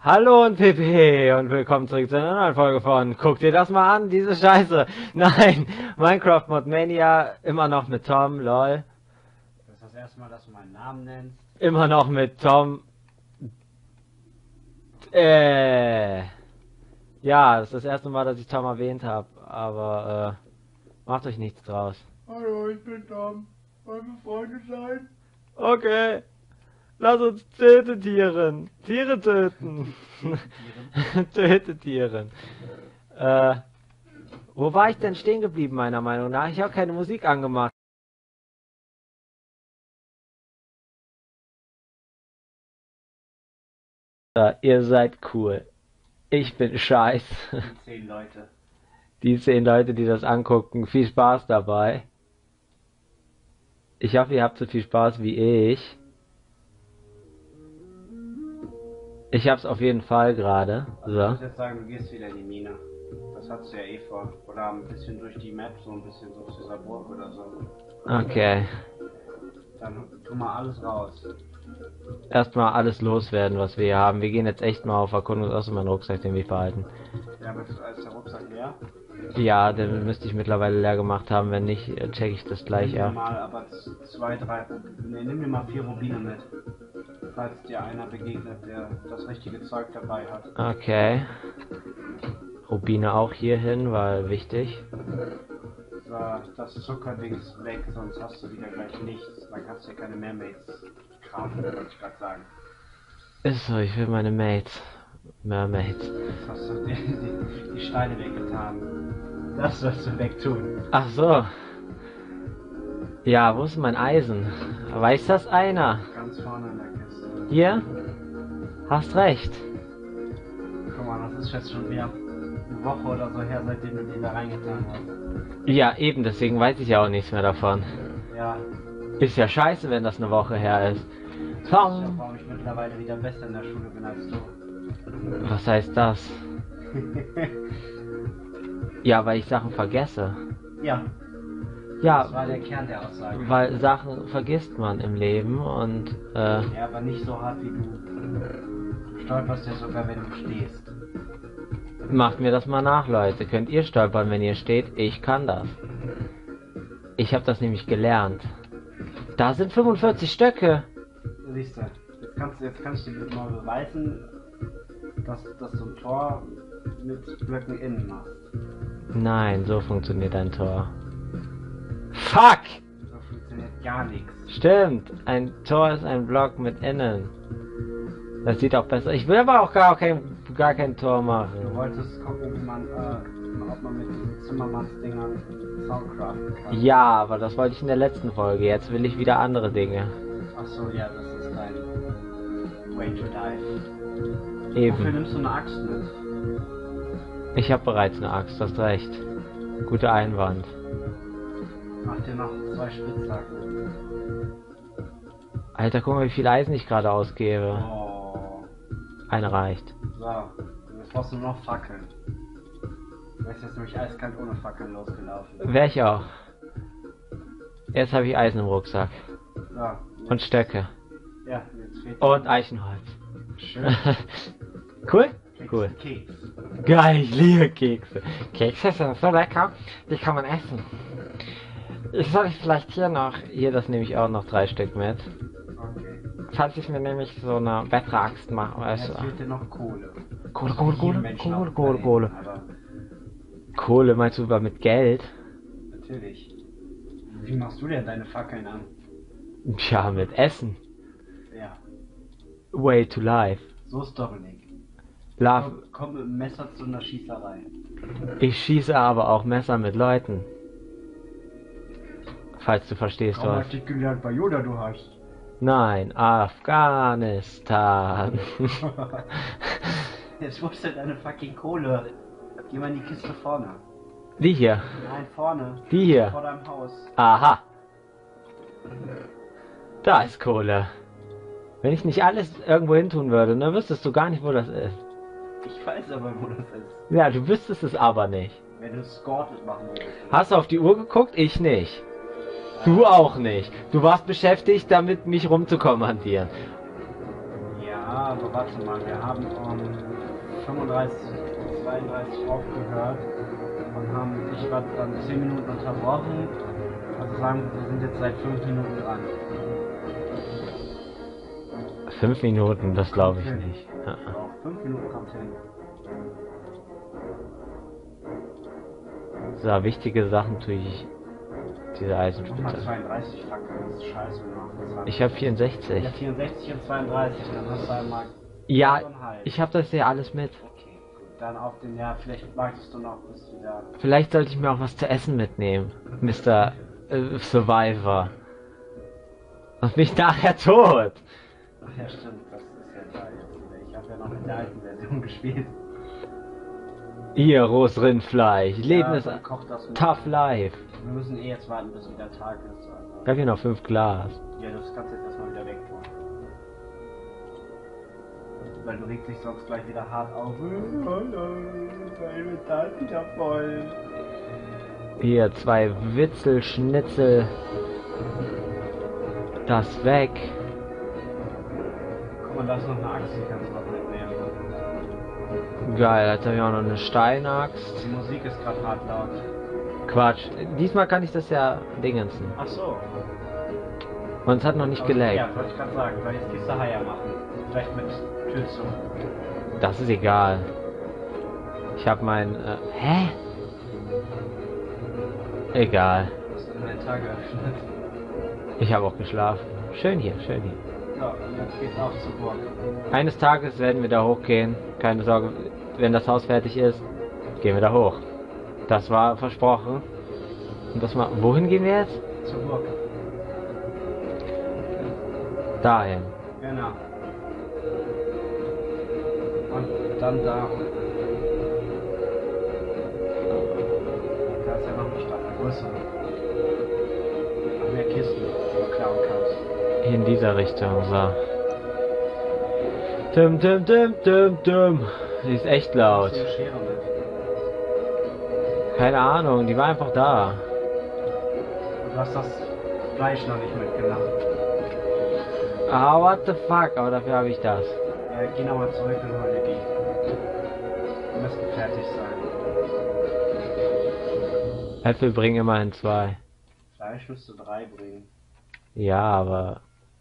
Hallo und Pipi und willkommen zurück zu einer neuen Folge von Guck dir das mal an, diese Scheiße. Nein, Minecraft Mod Mania, immer noch mit Tom, lol. Das ist das erste Mal, dass du meinen Namen nennst. Immer noch mit Tom. Ja, das ist das erste Mal, dass ich Tom erwähnt habe, aber macht euch nichts draus. Hallo, ich bin Tom. Wollen wir Freunde sein? Okay, lass uns töten, Tieren. Tiere töten. Töte Tieren. Wo war ich denn stehen geblieben, meiner Meinung nach? Ich habe keine Musik angemacht. Ihr seid cool. Ich bin scheiß. 10 Leute. Die 10 Leute, die das angucken, viel Spaß dabei. Ich hoffe, ihr habt so viel Spaß wie ich. Ich hab's auf jeden Fall gerade. Also ich So. muss jetzt sagen, du gehst wieder in die Mine. Das hattest du ja eh vor. Oder ein bisschen durch die Map, so ein bisschen so zu dieser Burg oder so. Okay. Dann tu mal alles raus. Erstmal alles loswerden, was wir hier haben. Wir gehen jetzt echt mal auf Erkundung aus meinem Rucksack, den wir behalten. Ja, aber ist der Rucksack leer? Ja, den müsste ich mittlerweile leer gemacht haben. Wenn nicht, check ich das gleich Nimm dir ab. mal aber 2, 3, ne, nimm dir mal 4 Rubine mit. Falls dir einer begegnet, der das richtige Zeug dabei hat. Okay. Rubine auch hier hin, weil wichtig. So, das Zuckerding ist weg, sonst hast du wieder gleich nichts. Dann kannst du ja keine Mermaids kramen, wollte ich gerade sagen. Ist so, ich will meine Mates. Mermaids. Jetzt hast du die Steine weggetan. Das wirst du wegtun. Ach so. Ja, wo ist mein Eisen? Weiß das einer? Ganz vorne in der Kiste. Hier? Hast recht. Guck mal, das ist jetzt schon wieder eine Woche oder so her, seitdem du den da reingetan hast. Ja, eben, deswegen weiß ich ja auch nichts mehr davon. Ja, Ist ja scheiße, wenn das eine Woche her ist. ich weiß ja, Tom! warum ich mittlerweile wieder besser in der Schule bin als du. Was heißt das? Ja, weil ich Sachen vergesse. Ja, das war Ja, der Kern der Aussage. weil Sachen vergisst man im Leben und Ja, aber nicht so hart wie du. Du stolperst ja sogar, wenn du stehst. macht mir das mal nach, Leute. Könnt ihr stolpern, wenn ihr steht? Ich kann das. Ich habe das nämlich gelernt. Da sind 45 Stöcke. Siehst du, jetzt kannst du dir mal beweisen, dass du ein Tor mit Blöcken innen machst. Nein, so funktioniert ein Tor. Fuck! So funktioniert gar nichts. Stimmt, ein Tor ist ein Block mit Innen. Das sieht auch besser. Ich will aber auch gar kein Tor Du machen. wolltest gucken, ob man mit diesen Zimmermannsdingern Soundcraften kann. Ja, aber das wollte ich in der letzten Folge. Jetzt will ich wieder andere Dinge. Achso, ja, das ist dein Way to die. Wofür Eben. nimmst du eine Axt mit? Ich habe bereits eine Axt, hast recht. Guter Einwand. Mach dir noch 2 Spitzhacken. Alter, guck mal, wie viel Eisen ich gerade ausgebe. Oh. Eine reicht. So, jetzt brauchst du nur noch Fackeln. Du wärst jetzt nämlich eiskalt ohne Fackeln losgelaufen. Wär ich auch. Jetzt habe ich Eisen im Rucksack. So, Und Stöcke. ja, jetzt fehlt Und Eichenholz. schön. Cool? Cool. Keks. Geil, ich liebe Kekse. Kekse sind so lecker, die kann man essen. Ich soll vielleicht hier, das nehme ich auch noch 3 Stück mit. Okay. Falls ich mir nämlich so eine bessere Axt mache. Jetzt Also, fehlt dir noch Kohle. Kohle. Aber Kohle, meinst du mit Geld? natürlich. Wie machst du denn deine Fackeln an? Tja, mit Essen. Ja, Way to life. so ist Dominik. Love. Komm mit dem Messer zu einer Schießerei. Ich schieße aber auch Messer mit Leuten. Falls du verstehst Kaum was. hast dich gelernt bei Yoda du hast. Nein, Afghanistan. Jetzt wo ist denn deine fucking Kohle? Geh mal in die Kiste vorne. Die hier. Nein, vorne. Die hier. Vor deinem Haus. Aha. Da ist Kohle. Wenn ich nicht alles irgendwo hin tun würde, dann wüsstest du gar nicht, wo das ist. Ich weiß aber, wo das ist. Ja, du wüsstest es aber nicht. Wenn du Scorted machen willst. Hast du auf die Uhr geguckt? Ich nicht. Du auch nicht. Du warst beschäftigt, damit mich rumzukommandieren. Ja, aber warte mal, wir haben um 35, 32 aufgehört und ich war dann 10 Minuten unterbrochen. Also sagen wir sind jetzt seit 5 Minuten dran. 5 Minuten, das glaube ich nicht. Auch 5 Minuten kommt hin. So, wichtige Sachen tue ich. Diese Nochmal Eisenspitze. 32 Fackeln, das ist scheiße, wenn man das Ich habe 64. Ja, 64 und 32, dann hast du einmal. Ja, 8,5. ich habe das ja alles mit. Okay, gut. Dann auf den, ja, vielleicht magst du noch bis wieder. Vielleicht sollte ich mir auch was zu essen mitnehmen, Mr. Survivor. Und mich nachher tot. Ach ja, stimmt, das ist ja da jetzt wieder. Ich habe ja noch mit der alten Version gespielt. Hier, rohes Rindfleisch. Leben Ja, ist dann kocht das mit. tough life. Wir müssen eh jetzt warten, bis wieder Tag ist. Also. Ich habe hier noch 5 Glas. Ja, das kannst du jetzt erstmal wieder weg tun. Weil du regst dich sonst gleich wieder hart auf. Weil wir da wieder voll. Hier, 2 Witzelschnitzel. Das weg. Guck mal, da ist noch eine Axt, die kannst du noch mitnehmen. Geil, jetzt habe ich auch noch eine Steinaxt. Die Musik ist gerade hart laut. Quatsch. Diesmal kann ich das ja dingensen. Ach so. Und es hat noch nicht Aber, geleckt. ja, wollte ich gerade sagen. Soll ich das Kiste Haier machen? Vielleicht mit Tür zu. Das ist egal. Ich habe mein... hä? Egal. Du hast Inventar geöffnet. Ich habe auch geschlafen. Schön hier, schön hier. So, und jetzt geht's auf zur Burg. Eines Tages werden wir da hochgehen. Keine Sorge, wenn das Haus fertig ist, gehen wir da hoch. Das war versprochen. Und das mal... Wohin gehen wir jetzt? Zur Burg. Dahin. Genau. Und dann da. Da ist ja noch eine Stadt, eine größere. Noch mehr Kisten, die du klauen kannst. Hier in dieser Richtung, so. Dum, dum, dum, dum, dum. Die ist echt laut. Hast du eine Schere mit? Keine Ahnung, die war einfach da. Und du hast das Fleisch noch nicht mitgenommen. Ah, what the fuck, aber dafür habe ich das. Ja, geh nochmal zurück und hol dir die. Die müssten fertig sein. Äpfel bringen immerhin 2. Fleisch müsste 3 bringen. Ja, aber...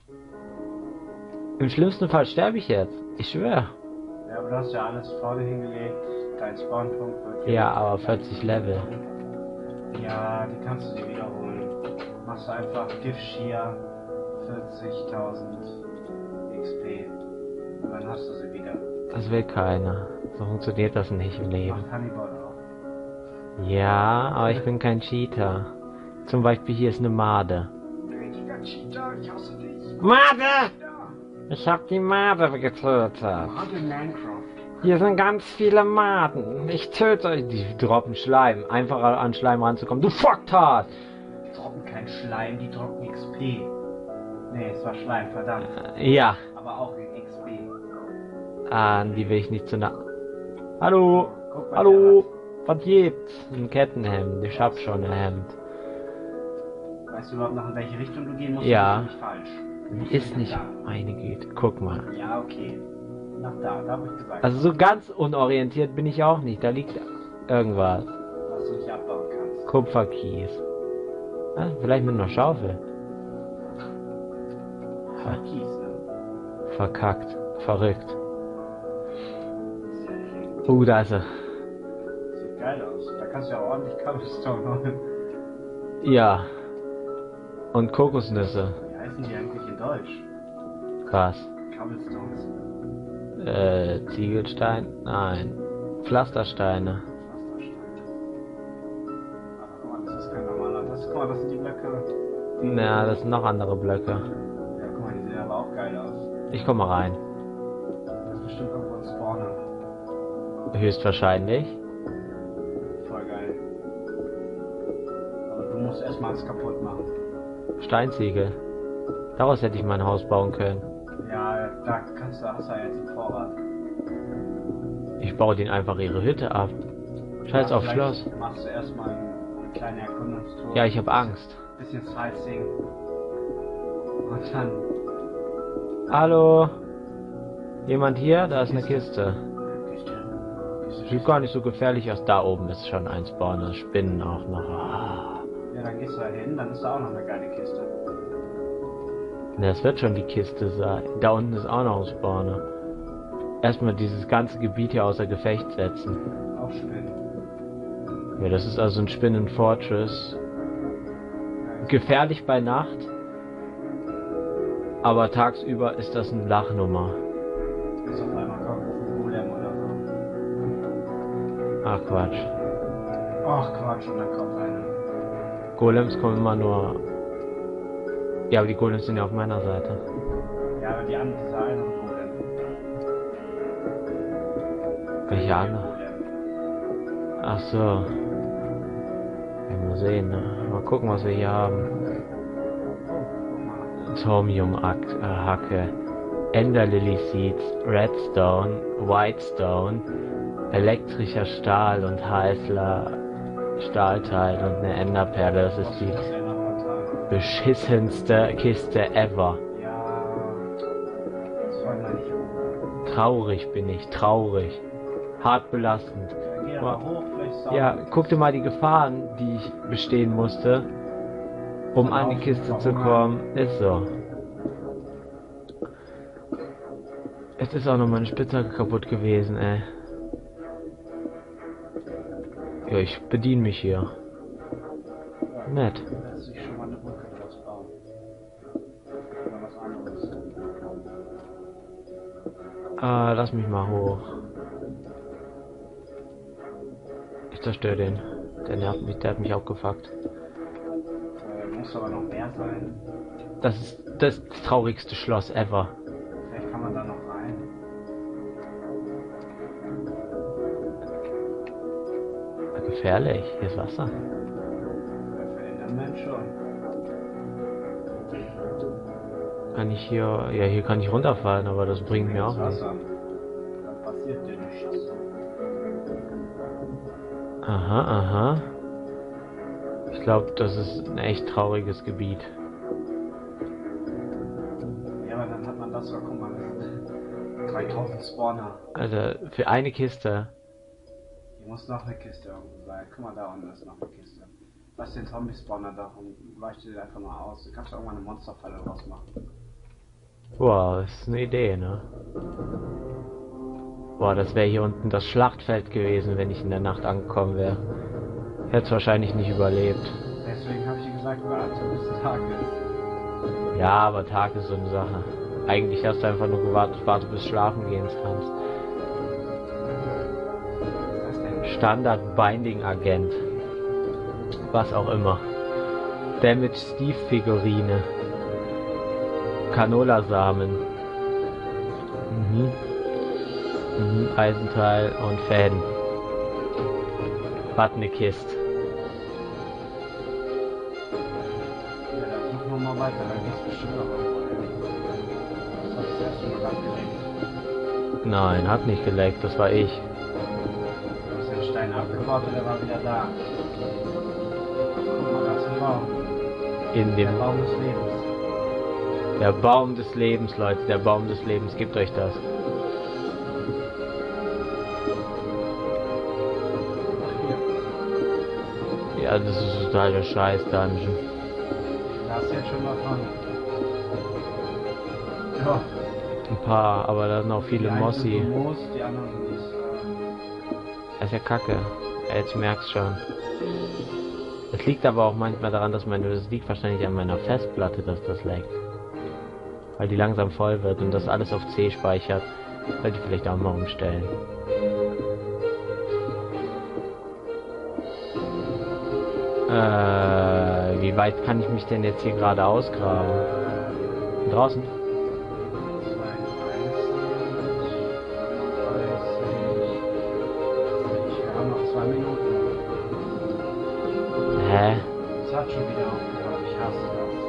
Im schlimmsten Fall sterbe ich jetzt. Ich schwöre. Ja, aber du hast ja alles vorne hingelegt. Dein Spawnpunkt wird hier. Ja, aber 40 Level. Ja, die kannst du dir wiederholen. Machst du einfach Gift Shear 40.000 XP. Und dann hast du sie wieder. Das will keiner. So funktioniert das nicht im Leben. Macht Hannibal auch. Ja, aber ich bin kein Cheater. Zum Beispiel hier ist eine Made. Richtiger Cheater, ich hasse dich. Made! Ja. Ich hab die Made getötet. Made Minecraft. Hier sind ganz viele Maden. Ich töte euch. Die droppen Schleim. Einfacher an Schleim ranzukommen. Du Fucktard! Die droppen kein Schleim, die droppen XP. Nee, es war Schleim, verdammt. Ja. Aber auch XP. An die will ich nicht zu nah. Hallo? Guck mal, Hallo? Was gibt's? Ein Kettenhemd. Ich hab schon ein Hemd. Weißt du überhaupt noch, in welche Richtung du gehen musst? Ja. Das ist nicht falsch. Du musst Ist nach nicht. da. Meine Güte. Guck mal. Ja, okay. Nach da hab ich gesagt. Also so ganz unorientiert bin ich auch nicht. Da liegt irgendwas. Was du nicht abbauen kannst. Kupferkies. Ah, vielleicht mit einer Schaufel. Ha. Kies, ne? Verkackt. Verrückt. Sehr klingt. Da ist er. Sieht geil aus. Da kannst du ja ordentlich Cobblestone holen. Ja. Und Kokosnüsse. Wie heißen die eigentlich in Deutsch? Was? Cobblestones. Ziegelstein? Nein. Pflastersteine. Ach, guck mal, das ist kein normaler. Guck mal, das sind die Blöcke. Na, das sind noch andere Blöcke. Ja, guck mal, die sehen aber auch geil aus. Ich komme mal rein. Das ist bestimmt irgendwo ein Spawner. Höchstwahrscheinlich. Voll geil. Aber du musst erstmal alles kaputt machen. Steinziegel. Daraus hätte ich mein Haus bauen können. Ja, da hast du ja jetzt einen Vorrat. Ich baue denen einfach ihre Hütte ab. Scheiß Ja, auf vielleicht Schloss. Machst du erstmal eine kleine Erkundungstour. Ja, ich habe Angst. Bisschen Sightseeing. Und dann. Hallo? Jemand hier? Da ist eine Kiste. Sieht gar nicht so gefährlich aus. Da oben ist schon ein Spawner. Spinnen auch noch. Ah. Ja, dann gehst du da hin, dann ist da auch noch eine geile Kiste. Das wird schon die Kiste sein. Da unten ist auch noch ein Spawner. Erstmal dieses ganze Gebiet hier außer Gefecht setzen. Auch Spinnen. Ja, das ist also ein Spinnenfortress. Gefährlich bei Nacht. Aber tagsüber ist das eine Lachnummer. Bis auf einmal kommt ein Golem oder so. Ach Quatsch. Ach Quatsch, und dann kommt einer. Golems kommen immer nur... Ja, aber die Golems sind ja auf meiner Seite. Ja, aber die andere, dieser eine Golem. Welche andere? Ach so. Ja, mal sehen, ne? Mal gucken, was wir hier haben. Thorium-Hacke, Ender-Lily Seeds, Redstone, Whitestone, elektrischer Stahl und heißler Stahlteil und eine Enderperle. Das ist die beschissenste Kiste ever. Ja, das wollen wir nicht. Traurig bin ich, traurig. Hart belastend. Geh aber hoch, vielleicht Ja, guck dir mal die Gefahren, die ich bestehen musste, um an die Kiste zu kommen. Ist so. Jetzt ist auch noch meine Spitzhacke kaputt gewesen, ey. Ja, ich bediene mich hier. Nett. Lässt sich schon mal eine Brücke draus bauen. Oder was anderes. Ah, lass mich mal hoch. Ich zerstöre den. Der nervt mich, der hat mich auch gefuckt. Muss aber noch mehr sein. Das ist das traurigste Schloss ever. Vielleicht kann man da noch rein. Gefährlich, hier ist Wasser. Für den Enderman schon. Kann ich hier... Ja, hier kann ich runterfallen, aber das bringt mir auch nichts. Wasser. Dann passiert dir nichts. Aha, aha. Ich glaube, das ist ein echt trauriges Gebiet. Ja, aber dann hat man das, guck mal, 3000 Spawner. Also, für eine Kiste. Hier muss noch eine Kiste irgendwo sein. Guck mal, da unten ist noch eine Kiste. Lass den Zombie-Spawner da rum, leuchte den einfach mal aus. Du kannst irgendwann eine Monsterfalle draus machen. Wow, das ist eine Idee, ne? Boah, das wäre hier unten das Schlachtfeld gewesen, wenn ich in der Nacht angekommen wäre. Hätte es wahrscheinlich nicht überlebt. Deswegen habe ich dir gesagt, warte bis Tag ist. Ja, aber Tag ist so eine Sache. Eigentlich hast du einfach nur gewartet, warte bis schlafen gehen kannst. Was ist das denn? Standard Binding Agent. Was auch immer. Damage Steve Figurine. Canola-Samen. Eisenteil und Fäden. Warte, Kiste. Ja, dann suchen wir mal weiter, dann geht's bestimmt noch irgendwo hin. Das hat das erste Mal abgelegt. Nein, hat nicht geleckt, das war ich. Du hast den Stein abgebaut und der war wieder da. Guck mal, da ist ein Baum. In Der dem Baum des Lebens. Der Baum des Lebens, Leute, der Baum des Lebens, gebt euch das. Ja, das ist total der Scheiß-Dungeon. Da hast du jetzt schon mal von. Ja. Ein paar, aber da sind auch viele Die einen Mossi. sind so Moos, die anderen ist. Das ist ja kacke. Ja, jetzt merkst schon. Es liegt aber auch manchmal daran, dass das liegt wahrscheinlich an meiner Festplatte, dass das laggt. Weil die langsam voll wird und das alles auf C speichert. Sollte ich vielleicht auch mal umstellen. Wie weit kann ich mich denn jetzt hier gerade ausgraben? Draußen? 32, wir haben noch 2 Minuten. Hä? Es hat schon wieder aufgehört, ich hasse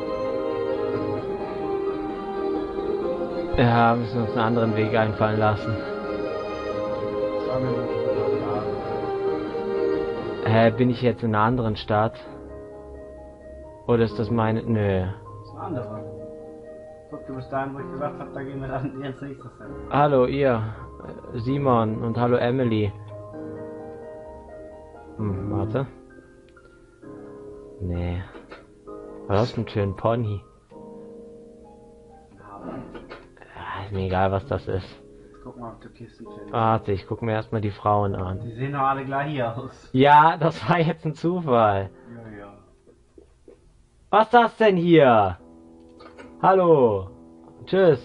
das. Ja, müssen uns einen anderen Weg einfallen lassen. 2 Minuten noch warten. Hä, bin ich jetzt in einer anderen Stadt? Oder ist das meine... Nö. Das ist eine andere. Guck, du bist dahin, wo ich gesagt habe, da gehen wir dann jetzt nächstes hin. Hallo ihr, Simon und hallo Emily. Warte. Nee. Was ist denn für ein Pony? Ja, ist mir egal, was das ist. Guck mal, ob du Kisten findest. Warte, ich guck mir erstmal die Frauen an. Die sehen doch alle gleich aus. Ja, das war jetzt ein Zufall. Ja, ja. Was ist das denn hier? Hallo. Tschüss.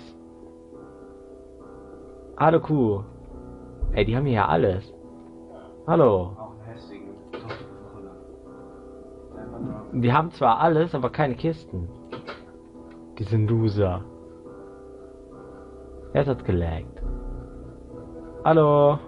Hallo Kuh. Ey, die haben hier ja alles. Hallo. Auch einen hässlichen. Die haben zwar alles, aber keine Kisten. Die sind Loser. Jetzt hat's gelaggt. Hallo.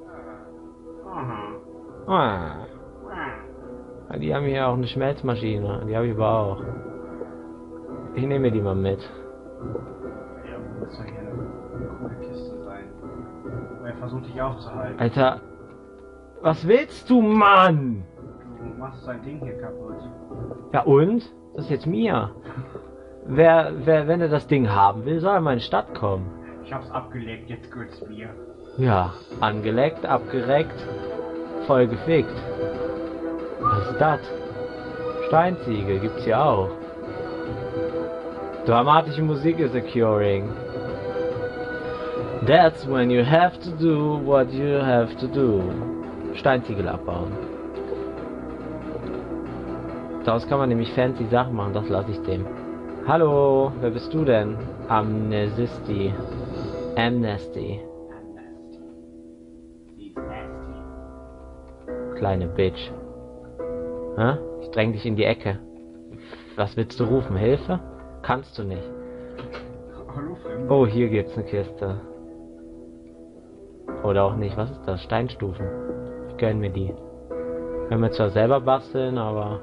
Ah. Ja, die haben hier auch eine Schmelzmaschine. Die habe ich aber auch. Ich nehme die mal mit. Ja, muss doch hier eine coole Kiste sein. Aber er versucht dich aufzuhalten. Alter. Was willst du, Mann? Du machst dein Ding hier kaputt. Ja und? Das ist jetzt mir. Wenn er das Ding haben will, soll er mal in die Stadt kommen. Ich hab's abgelegt, jetzt gehört's mir. Ja, angeleckt, abgereckt, voll gefickt. Was ist das? Steinziegel gibt's hier auch. Dramatische Musik is occurring. That's when you have to do what you have to do. Steinziegel abbauen. Daraus kann man nämlich fancy Sachen machen, das lasse ich dem. Hallo, wer bist du denn? Amnesty. Kleine Bitch. Hä? Ich dräng dich in die Ecke. Was willst du rufen? Hilfe? Kannst du nicht. Hallo, Fremd. Oh, hier gibt's eine Kiste. Oder auch nicht. Was ist das? Steinstufen. Ich gönn mir die. Können wir zwar selber basteln, aber...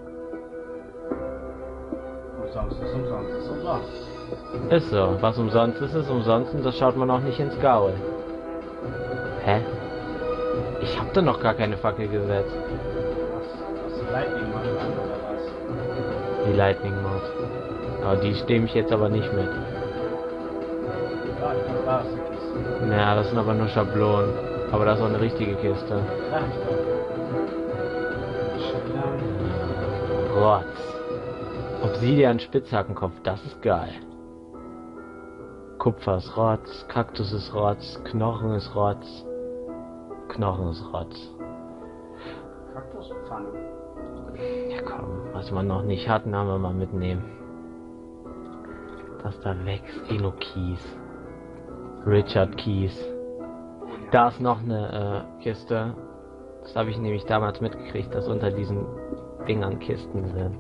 Umsonst ist umsonst ist umsonst. Ist so. Was umsonst ist, ist umsonst und das schaut man auch nicht ins Gaul. Hä? Ich hab da noch gar keine Fackel gesetzt. Was die Lightning Mod an oder was? Die Lightning Mod. Aber die stehe ich jetzt aber nicht mit. Da, ich glaube, da ist die Kiste. Naja, das sind aber nur Schablonen. Aber das ist auch eine richtige Kiste. Da ist doch. Rotz. Obsidian Spitzhackenkopf, das ist geil. Kupfer ist Rotz, Kaktus ist Rotz, Knochen ist Rotz. Knochen ist Rotz. Kaktuspfanne. Ja komm, was man noch nicht hatten, haben wir mal mitnehmen. Das da wächst, Eno-Kies. Richard Kies. Da ist noch eine Kiste. Das habe ich nämlich damals mitgekriegt, dass unter diesen Dingern Kisten sind.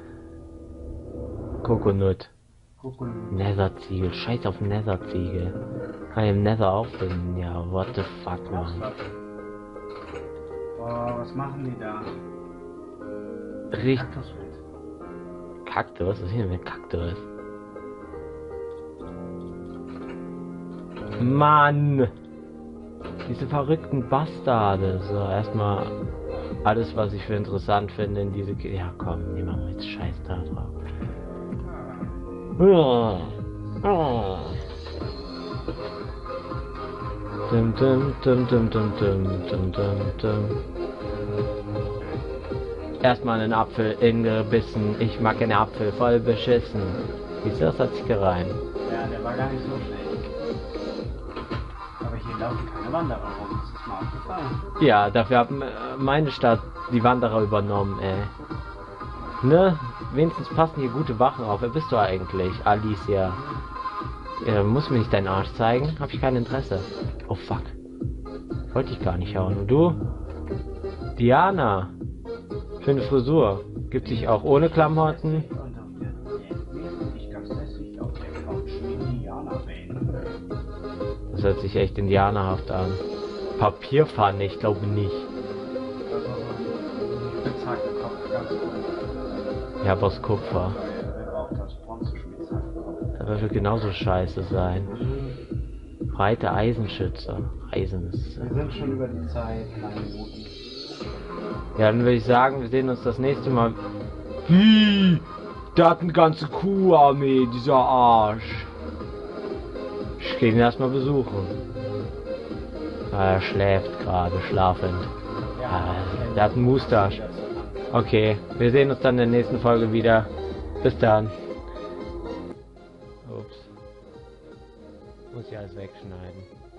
Kokonut. Netherziegel. Scheiß auf Netherziegel. Kann ich im Nether auch finden? Ja, what the fuck, man. Boah, was machen die da? Richtig. Kaktuswild. Kaktus? Was ist hier mit Kaktus? Mann! Diese verrückten Bastarde. So, erstmal alles, was ich für interessant finde in diese... Ja, komm, nehmen wir jetzt Scheiß da drauf. Dum, dum, dum, dum, dum, dum, dum, dum, dum. Erstmal einen Apfel ingebissen. Ich mag einen Apfel voll beschissen. Wieso das hat sich gereimt? Ja, der war gar nicht so schlecht. Aber hier laufen keine Wanderer rum. Das ist mal aufgefallen. Ja, dafür hat meine Stadt die Wanderer übernommen, ey. Ne? Wenigstens passen hier gute Wachen auf. Wer bist du eigentlich? Alicia. Muss mir nicht deinen Arsch zeigen. Hab ich kein Interesse. Oh fuck. Wollte ich gar nicht hauen. Und du? Diana. Schöne Frisur. Gibt sich auch ohne Klamotten. Und auf der wesentlich ganz lässig auf der Couch Indianer-Bane. Das hört sich echt indianerhaft an. Papierpfanne, ich glaube nicht. Spitzhackenkopf, ganz gut. Ja, aber aus Kupfer. Wer braucht das Bronze-Spitzhackenkopf? Das wird genauso scheiße sein. Breite Eisenschütze. Eisen ist... Wir sind schon über die Zeit, 9 Minuten. Ja, dann würde ich sagen, wir sehen uns das nächste Mal. Wie? Der hat eine ganze Kuharmee, dieser Arsch. gehe ihn erstmal besuchen. Er schläft gerade, schlafend. Der hat einen Moustache. Okay, wir sehen uns dann in der nächsten Folge wieder. Bis dann. Ups. Muss ich alles wegschneiden.